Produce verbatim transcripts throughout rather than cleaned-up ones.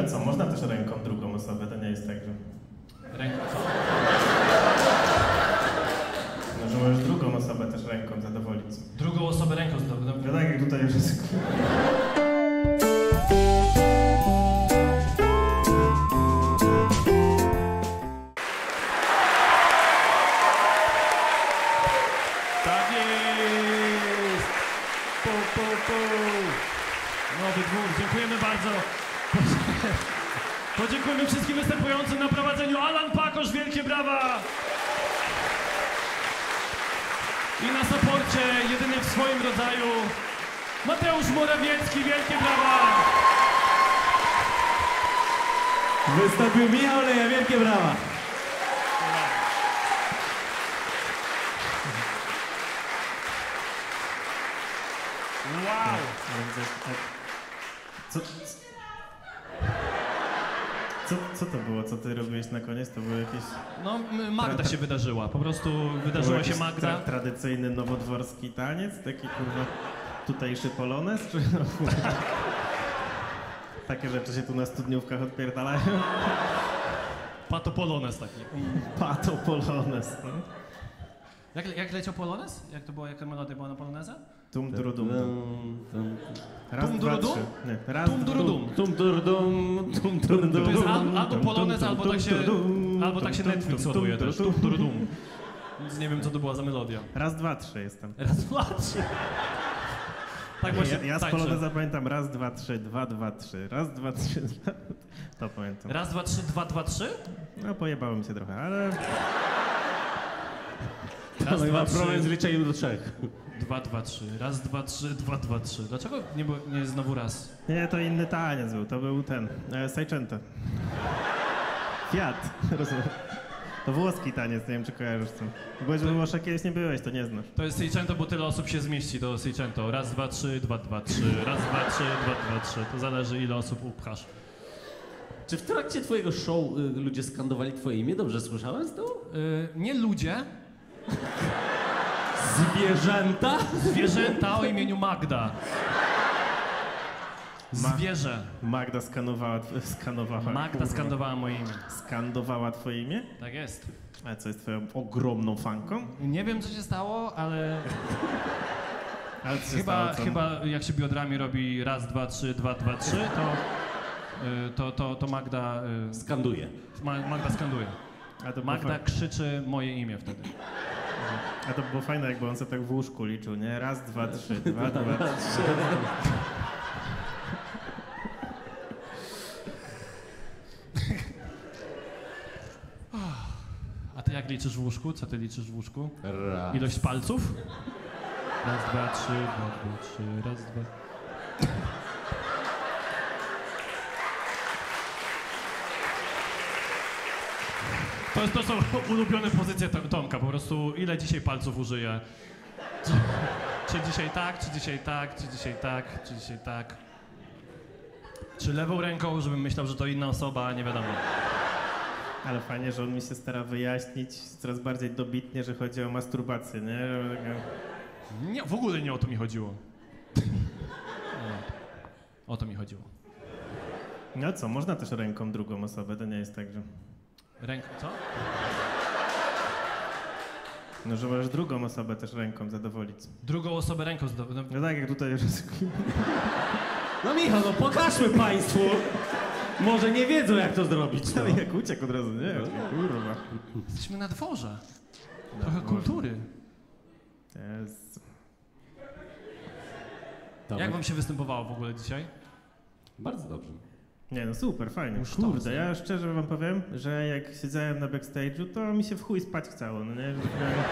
co, można też ręką drugą osobę, to nie jest tak, że... Ręką co? No, że możesz drugą osobę też ręką zadowolić. Drugą osobę ręką zadowolić? No tak jak tutaj już jest... Tak jest! Pu, pu, pu. Nowy dwór, dziękujemy bardzo. Podziękujemy wszystkim występującym na prowadzeniu. Alan Pakosz, wielkie brawa! I na saporcie, jedyny w swoim rodzaju, Mateusz Morawiecki, wielkie brawa! Wystąpił Michał Leja, wielkie brawa! Wow! Co, co, co to było, co ty robiłeś na koniec? To było jakieś... No, m- Magda się wydarzyła, po prostu wydarzyła się Magda. Tra tradycyjny nowodworski taniec? Taki kurwa tutejszy polones? Czy no, kurwa, takie rzeczy się tu na studniówkach odpierdalają? Pato Polones taki. Pato polones. No? Jak, jak leciał Polones? Jak to było, jaka melodia była na Poloneza? Tum turudum. Raz, Tum dwa, durudum? trzy. Nie, raz, Tum durudum. Tum turdum, tum turdum. To jest al, albo Polonez, albo tak się, albo tak się Netflix ładuje też. Tum, durudum. Więc nie wiem, co to była za melodia. Raz, dwa, trzy jestem. Raz, dwa, trzy. Tak właśnie Ja, ja z tańczę. poloneza pamiętam raz, dwa, trzy, dwa, dwa, trzy. Raz, dwa, trzy, to pamiętam. Raz, dwa, trzy, dwa, dwa, trzy? No pojebałem się trochę, ale... Raz, No i ma dwa, problem z trzy, liczeniem do trzech. dwa, dwa, trzy. Raz, dwa, trzy, dwa, dwa, trzy. Dlaczego nie, było, nie jest znowu raz? Nie, to inny taniec był, to był ten, e, Seicento. Fiat, rozumiem. To włoski taniec, nie wiem czy kojarzysz co. Byłeś we Włoszech, kiedyś nie byłeś, to nie znasz. To jest Seicento, bo tyle osób się zmieści do Seicento. Raz, dwa, trzy, dwa, dwa, trzy. Raz, dwa, trzy, dwa, dwa, trzy. To zależy, ile osób upchasz. Czy w trakcie twojego show y, ludzie skandowali twoje imię? Dobrze słyszałem z tyłu? Yy, nie ludzie, Zwierzęta? zwierzęta o imieniu Magda. Zwierzę. Magda skanowała, skanowała... Magda skandowała moje imię. Skandowała twoje imię? Tak jest. A co, jest twoją ogromną fanką? Nie wiem, co się stało, ale Ale co się chyba, stało, co? chyba jak się biodrami robi raz, dwa, trzy, dwa, dwa, trzy, to, yy, to, to, to Magda, yy, Skanduje. Ma- Magda skanduje. A to, było Magda fa- krzyczy moje imię wtedy. a to było fajne, jakby on sobie tak w łóżku liczył, nie? Raz, dwa, trzy, dwa, dwa, trzy. A ty jak liczysz w łóżku? Co ty liczysz w łóżku? Raz. Ilość palców? Raz, dwa, trzy, dwa, dwa, trzy, raz, dwa. To, jest, to są ulubione pozycje Tom- Tomka, po prostu ile dzisiaj palców użyje. Czy, czy dzisiaj tak, czy dzisiaj tak, czy dzisiaj tak, czy dzisiaj tak. Czy lewą ręką, żebym myślał, że to inna osoba, nie wiadomo. Ale fajnie, że on mi się stara wyjaśnić coraz bardziej dobitnie, że chodzi o masturbację, nie? Nie, w ogóle nie o to mi chodziło. Nie. O to mi chodziło. No co, można też ręką drugą osobę, to nie jest tak, że... Ręką, co? No, że możesz drugą osobę też ręką zadowolić. Drugą osobę ręką zdobyłem. No tak jak tutaj już jest... No Michał, no pokażmy państwu. Może nie wiedzą, jak to zrobić. No. No jak uciekł od razu, nie? Kurwa. Jesteśmy na dworze. Trochę kultury. Jest... Jak wam się występowało w ogóle dzisiaj? Bardzo dobrze. Nie no, super, fajnie. Już Kurde, to, ja szczerze wam powiem, że jak siedziałem na backstage'u, to mi się w chuj spać chciało, no nie? Że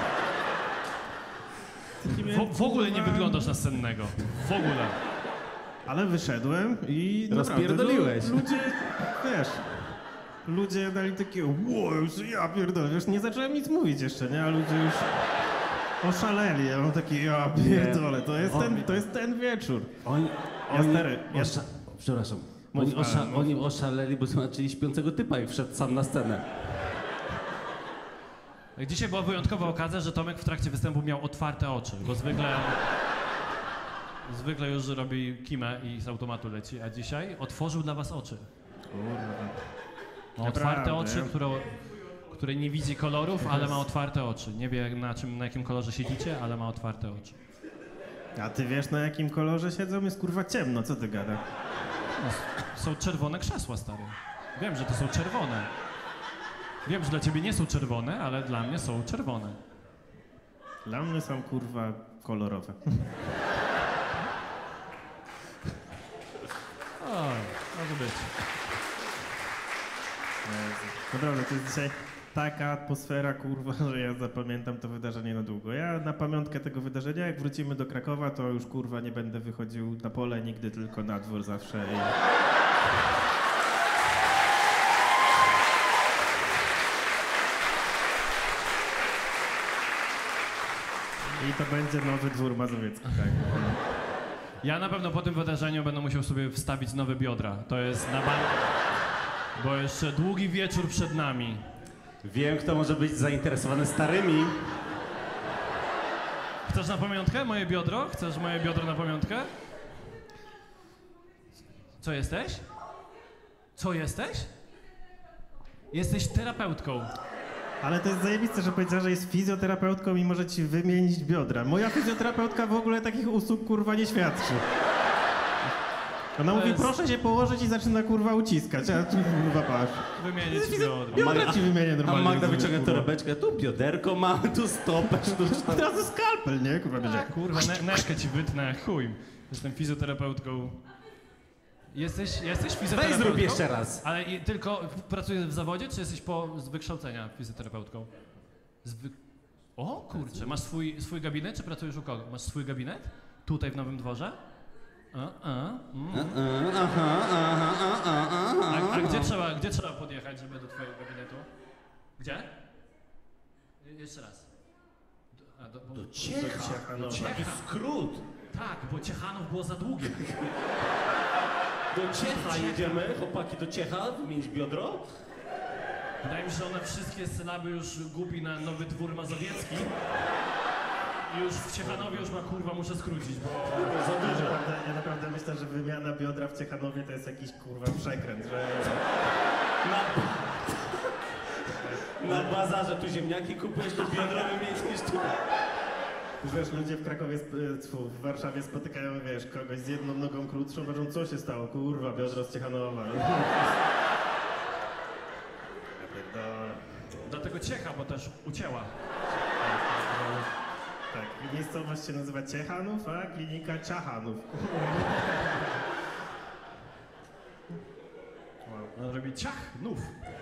miałem... W, w ogóle nie wyglądasz na sennego. W ogóle. Ale wyszedłem i Rozpierdoliłeś. naprawdę, no, ludzie, wiesz, ludzie dali takie, wow, już ja pierdolę, wiesz, nie zacząłem nic mówić jeszcze, nie? A ludzie już oszaleli, ja mam takie, ja pierdolę, to jest ten, to jest ten wieczór. Oni, Ja oni stary, ja- osza... Przepraszam. Mów, Oni, osza... ale mów. oni oszaleli, bo zobaczyli śpiącego typa i wszedł sam na scenę. Dzisiaj była wyjątkowa okazja, że Tomek w trakcie występu miał otwarte oczy, bo zwykle... Zwykle już robi kimę i z automatu leci, a dzisiaj otworzył dla was oczy. Ma Naprawdę, otwarte oczy, ja- które, które nie widzi kolorów, ale ma otwarte oczy. Nie wie na, czym, na jakim kolorze siedzicie, ale ma otwarte oczy. A ty wiesz, na jakim kolorze siedzą? Jest kurwa ciemno, co ty gada? No, s- są czerwone krzesła, stary. Wiem, że to są czerwone. Wiem, że dla ciebie nie są czerwone, ale dla mnie są czerwone. Dla mnie są kurwa kolorowe. O, może być. Naprawdę, to jest dzisiaj taka atmosfera, kurwa, że ja zapamiętam to wydarzenie na długo. Ja na pamiątkę tego wydarzenia, jak wrócimy do Krakowa, to już kurwa nie będę wychodził na pole nigdy, tylko na dwór zawsze. I... I to będzie nowy dwór mazowiecki, tak. Ja na pewno po tym wydarzeniu będę musiał sobie wstawić nowe biodra. To jest na bank. Bo jeszcze długi wieczór przed nami. Wiem, kto może być zainteresowany starymi. Chcesz na pamiątkę moje biodro? Chcesz moje biodro na pamiątkę? Co jesteś? Co jesteś? Jesteś terapeutką. Ale to jest zajebiste, że powiedziała, że jest fizjoterapeutką i może ci wymienić biodra. Moja fizjoterapeutka w ogóle takich usług kurwa nie świadczy. Ona To mówi, jest- proszę się położyć i zaczyna kurwa uciskać, a tu kurwa patrz. Wymienię ci biodro. Biodra ci wymienię A normalnie. Magda rozumiesz, wyciąga kurwa. torebeczkę, tu bioderko mamy, tu stopę sztuczną. Od razu skalpel, nie? Kurwa będzie. Kurwa, ne nerkę ci wytnę, chuj. Jestem fizjoterapeutką. Jesteś, jesteś Weź fizjoterapeutką? zrób jeszcze raz. Ale i tylko pracujesz w zawodzie, czy jesteś po, z wykształcenia fizjoterapeutką? Z wy... O kurczę, masz swój, swój gabinet, czy pracujesz u kogo? Masz swój gabinet? Tutaj w Nowym Dworze? A, a, mm. Aha, aha, aha, aha. a, a gdzie, trzeba, gdzie trzeba podjechać, żeby do twojego gabinetu? Gdzie? Je- Jeszcze raz. Do, a, do, bo, Do Ciecha, no. do Ciecha. Taki skrót. Tak, bo Ciechanów było za długie. Do Ciecha jedziemy, chłopaki, do Ciecha, wymienić biodro. Wydaje mi się, że ona wszystkie sylaby już gubi na Nowy Dwór Mazowiecki. I już w Ciechanowie już ma kurwa, muszę skrócić, bo... Za dużo. Ja naprawdę, ja naprawdę myślę, że wymiana biodra w Ciechanowie to jest jakiś kurwa przekręt, że... Na, na bazarze tu ziemniaki kupujesz, to biodro wymienić niż tu. Wiesz, ludzie w Krakowie, sp- tfu, w Warszawie spotykają, wiesz, kogoś z jedną nogą krótszą, mówią, co się stało, kurwa, biodro z Ciechanowa. Ja pierdolę. Dlatego Ciecha, bo też ucięła. Tak, miejscowość się nazywa Ciechanów, a klinika Ciachanów. On robi ciach, nów.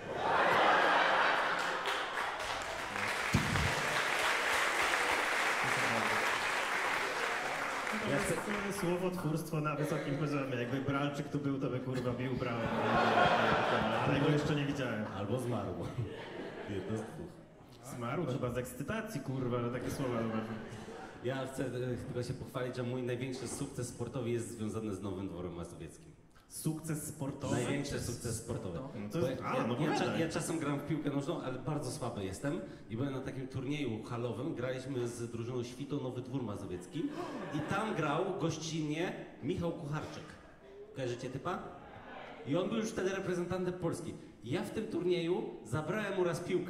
Ja chcę... Słowotwórstwo na wysokim poziomie. Jakby Bralczyk tu był, to by kurwa bił brawo. Ale go jeszcze nie widziałem. Albo zmarł. Jedno z dwóch. Zmarł chyba z ekscytacji, kurwa, że takie słowa zobaczył. Ja chcę e, tylko się pochwalić, że mój największy sukces sportowy jest związany z Nowym Dworem Mazowieckim. Sukces sportowy? Największy sukces sportowy. No to Bo jest- ja, a, no ja, bo ja, tak. ja czasem gram w piłkę nożną, ale bardzo słaby jestem i byłem na takim turnieju halowym, graliśmy z drużyną Świto Nowy Dwór Mazowiecki i tam grał gościnnie Michał Kucharczyk. Kojarzycie typa? I on był już wtedy reprezentantem Polski. I ja w tym turnieju zabrałem mu raz piłkę.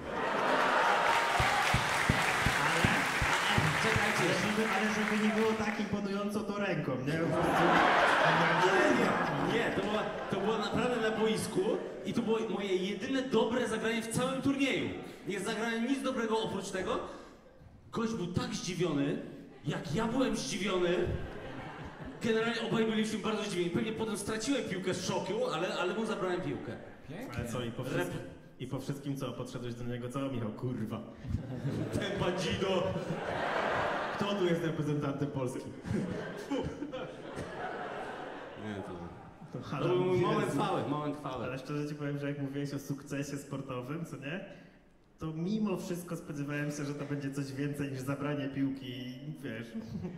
Czekajcie, Ale żeby, ale żeby nie było tak imponująco to ręką, nie? Po prostu... Nie, nie, nie, to, była, to było naprawdę na boisku i to było moje jedyne dobre zagranie w całym turnieju. Nie zagrałem nic dobrego oprócz tego. Gość był tak zdziwiony, jak ja byłem zdziwiony. Generalnie obaj byliśmy bardzo zdziwieni. Pewnie potem straciłem piłkę z szoku, ale, ale mu zabrałem piłkę. Ale co, i po, wszystkim, i po wszystkim co, podszedłeś do niego, co Michał, kurwa? Ten bandzido. Kto tu jest reprezentantem Polski? Nie, to... To To Halo, był mój mówi, moment że- chwały, moment chwały. Ale szczerze ci powiem, że jak mówiłeś o sukcesie sportowym, co nie? To mimo wszystko spodziewałem się, że to będzie coś więcej niż zabranie piłki, wiesz.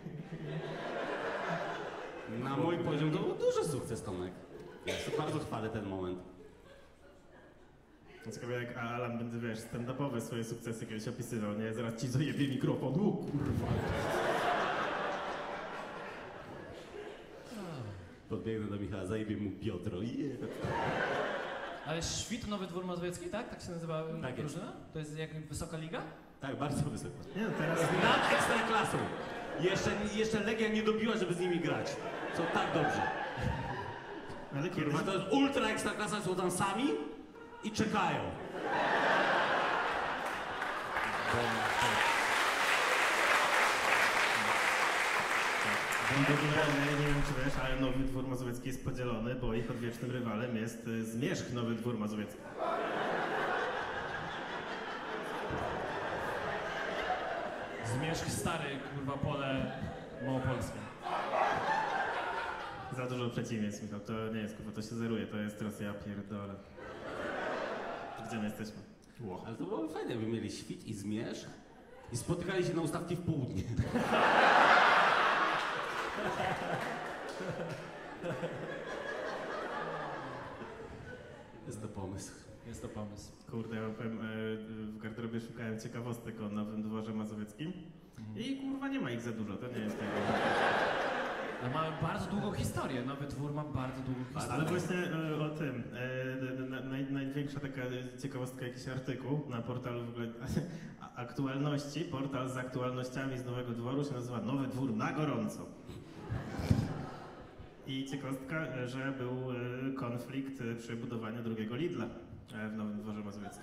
Na mój poziom to był duży sukces, Tomek. Ja to bardzo chwalę ten moment. Ciekawe jak Alan będzie, wiesz, stand-upowe swoje sukcesy kiedyś opisywał, nie? Zaraz ci zajebie mikrofon, o kurwa. Podbiegnę do Michała, zajebie mu biodro. Yeah. Ale Świt, Nowy Dwór Mazowiecki, tak? Tak się nazywa Tak jest. drużyna? To jest jak wysoka liga? Tak, bardzo wysoko. Nie, no teraz... Nad ekstraklasą. Jeszcze, jeszcze Legia nie dobiła, żeby z nimi grać. Są tak dobrze. Ale kiedyś... Kurwa, to jest ultra ekstraklasa, są tam sami i czekają. W ogóle, nie wiem czy wiesz, ale Nowy Dwór Mazowiecki jest podzielony, bo ich odwiecznym rywalem jest y, Zmierzch Nowy Dwór Mazowiecki. Zmierzch stary, kurwa, pole małopolskie. Za dużo przeciwieństw, Michał. To nie jest, kurwa, to się zeruje, to jest teraz ja pierdolę. To gdzie my jesteśmy? Ło. Ale to było fajne, by mieli Świt i Zmierzch i spotykali się na ustawki w południe. Jest to pomysł. Jest to pomysł. Kurde, ja powiem, e, w garderobie szukałem ciekawostek o Nowym Dworze Mazowieckim i kurwa nie ma ich za dużo, to nie jest tego. No mamy bardzo długą historię, Nowy Dwór ma bardzo długą historię. Ale właśnie e, o tym, e, na, naj, największa taka ciekawostka, jakiś artykuł na portalu w ogóle a- aktualności, portal z aktualnościami z Nowego Dworu się nazywa Nowy Dwór na gorąco. I ciekawostka, e, że był e, konflikt e, przy budowaniu drugiego Lidla e, w Nowym Dworze Mazowieckim.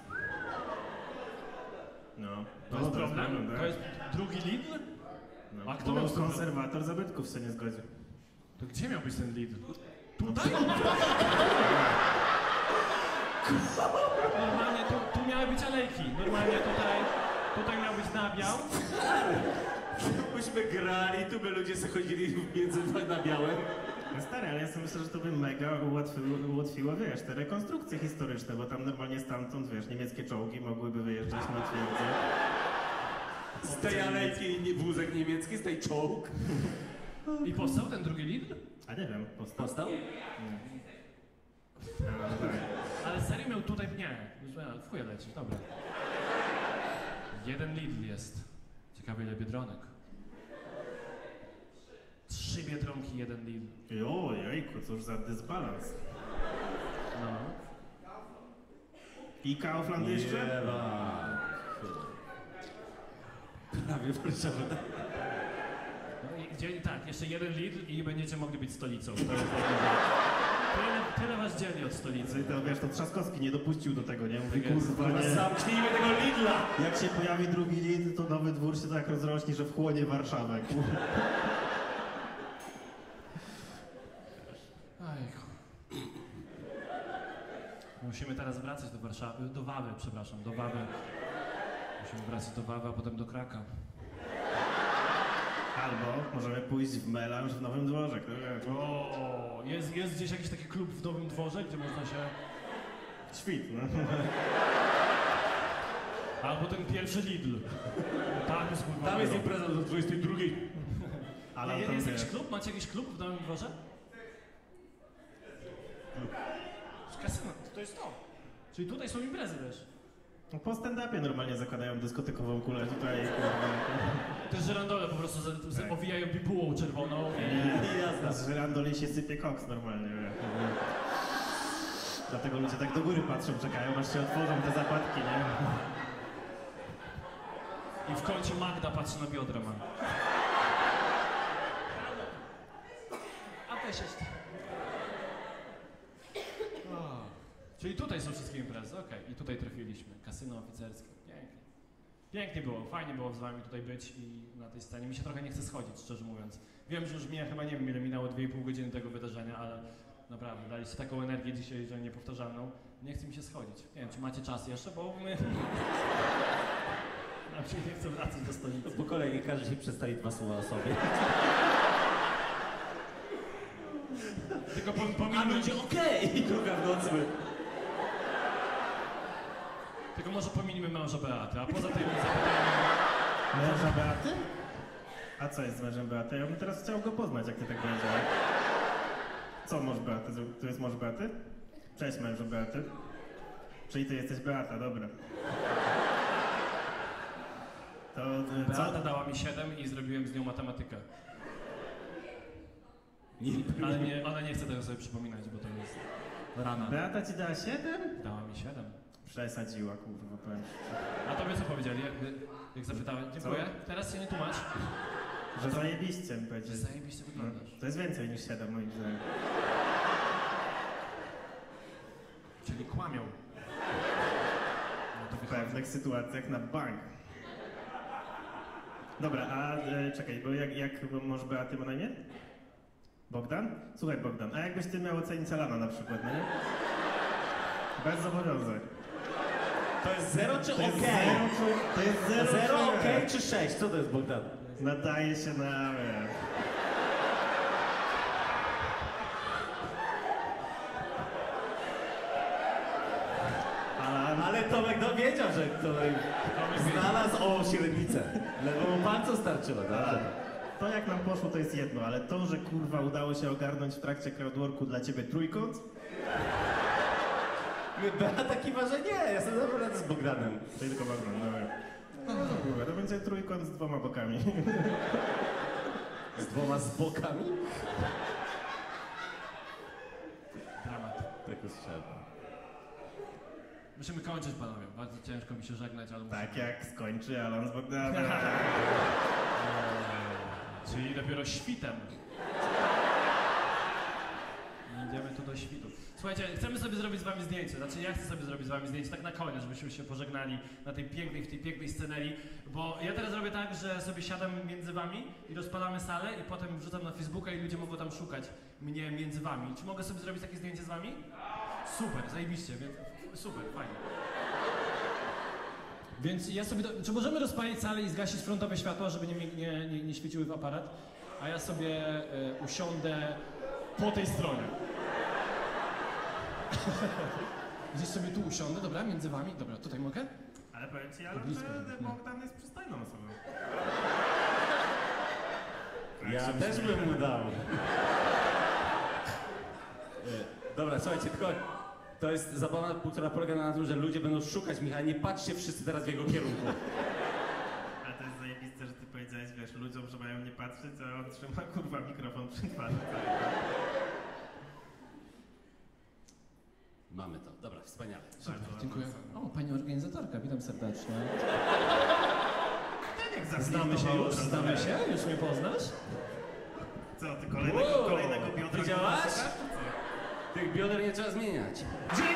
No. To No, jest problem? tak. To jest drugi Lidl? No. A kto Bo miał problem? konserwator zabytków się nie zgodził. To gdzie miał być ten Lidl? Tutaj? Normalnie tu, tu miały być alejki. Normalnie tutaj, tutaj miał być nabiał. Byśmy grali, tu by ludzie sobie chodzili między na białym. No stary, ale ja sobie myślę, że to by mega ułatwiło, ułatwiło, wiesz, te rekonstrukcje historyczne, bo tam normalnie stamtąd, wiesz, niemieckie czołgi mogłyby wyjeżdżać na twierdzę. Z tej alejki nie- wózek niemiecki, z tej czołg. I powstał ten drugi Lidl? A nie wiem, postał. Postał? A, no tak. Ale serio miał tutaj... Nie, już a, w chuja leci, dobra. Jeden Lidl jest. Ciekawe ile Biedronek. Trzy Biedronki, jeden Lidl. Jo, jejku, cóż za dysbalans. No. I Kaufland jeszcze? Jewa. Prawie Warszawa. No i gdzie, tak, jeszcze jeden Lidl i będziecie mogli być stolicą. To jest tyle, tyle was dzieli od stolicy. To, wiesz, to Trzaskowski nie dopuścił do tego, nie? Mówi, Tak jest. kurwa, nie. Zamknijmy tego Lidla! Jak się pojawi drugi Lidl, to Nowy Dwór się tak rozrośnie, że wchłonie Warszawę. kurwa. Ajku. Musimy teraz wracać do Warszawy, do Wawy, przepraszam, do Wawy. Musimy wracać do Wawy, a potem do Kraka. Albo możemy pójść w melanż w Nowym Dworze, kto wie. O, jest, jest gdzieś jakiś taki klub w Nowym Dworze, gdzie można się... Świt, no. Albo ten pierwszy Lidl. Tam jest kurwa. Tam jest impreza do dwudziestej drugiej. Ale Je- tam jest wiesz, jakiś klub? Macie jakiś klub w Nowym Dworze? Kasyno, to jest to. Czyli tutaj są imprezy też. no po stand-upie normalnie zakładają dyskotekową kulę tutaj. kurwa. Te żyrandole po prostu z, z, Tak. owijają bibułą czerwoną. Nie, Jazda. z żyrandoli się sypie koks normalnie. wie. Dlatego ludzie tak do góry patrzą, czekają, aż się otworzą te zapadki, nie? I w kącie Magda patrzy na biodra ma. A też jest. Czyli tutaj są wszystkie imprezy, okej. I tutaj trafiliśmy. Kasyno oficerskie. Pięknie. Pięknie było, fajnie było z wami tutaj być i na tej scenie. Mi się trochę nie chce schodzić, szczerze mówiąc. Wiem, że już mija chyba nie wiem ile minęło, dwie i pół godziny tego wydarzenia, ale naprawdę daliście taką energię dzisiaj, że niepowtarzalną. Nie chce mi się schodzić. Nie wiem, czy macie czas jeszcze, bo my... Raczej nie chcę wracać do stolicy. Po kolei niech każdy się przedstawi dwa słowa o sobie. Tylko po, A pominijmy, ludzie okej! I druga w nocy. tylko może pominijmy męża Beaty, a poza tym zapytajmy... Męża Beaty? A co jest z mężem Beaty? Ja bym teraz chciał go poznać, jak ty tak powiedziałeś. Co mąż Beaty? Tu jest mąż Beaty? Cześć mężu Beaty. Czyli ty jesteś Beata, dobra. To y, co? Beata dała mi siedem i zrobiłem z nią matematykę. Nie, Ale nie, ona nie chce tego sobie przypominać, bo to jest rana. Beata ci dała siedem? Dała mi siedem. Przesadziła, kurwa, powiem. A tobie co powiedzieli, jak, jak zapytałem? Dziękuję. Teraz się nie tłumacz. Że zajebiście mi powiedzieć. Że zajebiście No, wyglądasz. to jest więcej niż siedem moim zdaniem. Czyli kłamią. No to W wychodzi. pewnych sytuacjach na bank. Dobra, a e, czekaj, bo jak, jak może Beaty ma na imię? Bogdan? Słuchaj Bogdan, a jakbyś ty miał ocenić Alana na przykład, no nie? Bez zobowiązań. To jest zero czy To jest okej? zero, czy- to jest zero, Zero, czy- okej czy sześć? Co to jest, Bogdan? Nadaje się na... e, Alan, Ale Tomek dowiedział, że tutaj znalazł o średnicę. Lewą palcą starczyło, dobrze. to jak nam poszło to jest jedno, ale to, że kurwa udało się ogarnąć w trakcie crowdworku dla ciebie trójkąt, Beata kiwa, że nie, ja sobie dobrze radzę z Bogdanem. to tylko Bogdan, dobra. No kurwa, to będzie trójkąt z dwoma bokami. Z dwoma z bokami? Dramat. Tak usłyszałem. Musimy kończyć, panowie. Bardzo ciężko mi się żegnać, ale musimy. Tak jak skończy Alan z Bogdanem. Czyli dopiero świtem. Idziemy tu do świtu. Słuchajcie, chcemy sobie zrobić z wami zdjęcie. Znaczy ja chcę sobie zrobić z wami zdjęcie tak na koniec, żebyśmy się pożegnali na tej pięknej, w tej pięknej scenerii. Bo ja teraz robię tak, że sobie siadam między wami i rozpalamy salę i potem wrzucam na Facebooka i ludzie mogą tam szukać mnie między wami. Czy mogę sobie zrobić takie zdjęcie z wami? Super, zajebiście, więc super, fajnie. Więc ja sobie, do... czy możemy rozpalić salę i zgasić frontowe światła, żeby nie, nie, nie, nie świeciły w aparat? A ja sobie e, usiądę po tej stronie. Gdzieś sobie tu usiądę, dobra, między wami. Dobra, tutaj mogę? Ale powiem ci, Alan, Blisko, że no. Bogdan jest przystojną osobą. Ja Tak się też uśmiecha. bym mu dał. E, Dobra, słuchajcie, tylko to jest zabawa, która polega na tym, że ludzie będą szukać Michała. Nie patrzcie wszyscy teraz w jego kierunku. Ale to jest zajebiste, że ty powiedziałeś, wiesz, ludziom, że mają nie patrzeć, a on trzyma kurwa mikrofon przy twarzy. Mamy to, dobra, wspaniale. Super, Bardzo dziękuję. ładna O, pani organizatorka, witam serdecznie. Jak Znamy się już? Znamy się? Już mnie poznasz? Co, ty kolejnego, Wow, kolejnego biodra widziałaś? kurwa szukasz, czy co? Tych bioder nie trzeba zmieniać. Dzień